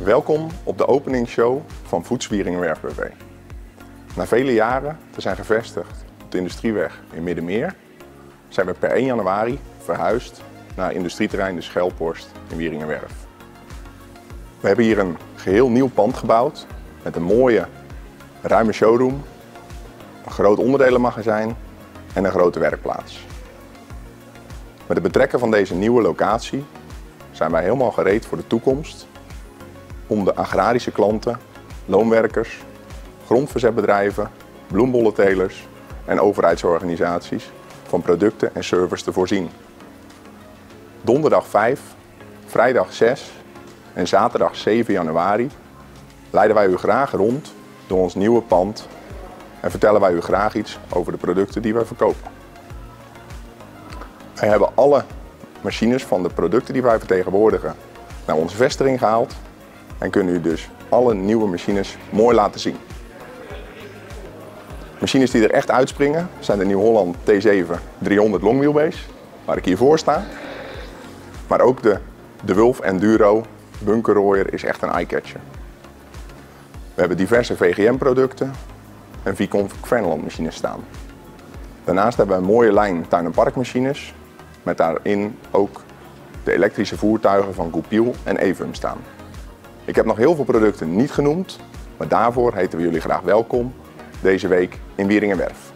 Welkom op de openingsshow van Foods Wieringenwerf BV. Na vele jaren te zijn gevestigd op de Industrieweg in Middenmeer, zijn we per 1 januari verhuisd naar industrieterrein de Schelphorst in Wieringenwerf. We hebben hier een geheel nieuw pand gebouwd met een mooie, ruime showroom, een groot onderdelenmagazijn en een grote werkplaats. Met het betrekken van deze nieuwe locatie zijn wij helemaal gereed voor de toekomst om de agrarische klanten, loonwerkers, grondverzetbedrijven, bloembollentelers en overheidsorganisaties van producten en service te voorzien. Donderdag 5, vrijdag 6 en zaterdag 7 januari leiden wij u graag rond door ons nieuwe pand en vertellen wij u graag iets over de producten die wij verkopen. Wij hebben alle machines van de producten die wij vertegenwoordigen naar onze vestiging gehaald en kunnen u dus alle nieuwe machines mooi laten zien. Machines die er echt uitspringen zijn de New Holland T7 300 Long Wheelbase, waar ik hier voor sta. Maar ook de Wulf Enduro bunkerrooier is echt een eye-catcher. We hebben diverse VGM-producten en Vicon Fernland machines staan. Daarnaast hebben we een mooie lijn tuin- en parkmachines met daarin ook de elektrische voertuigen van Goupil en Evum staan. Ik heb nog heel veel producten niet genoemd, maar daarvoor heten we jullie graag welkom deze week in Wieringenwerf.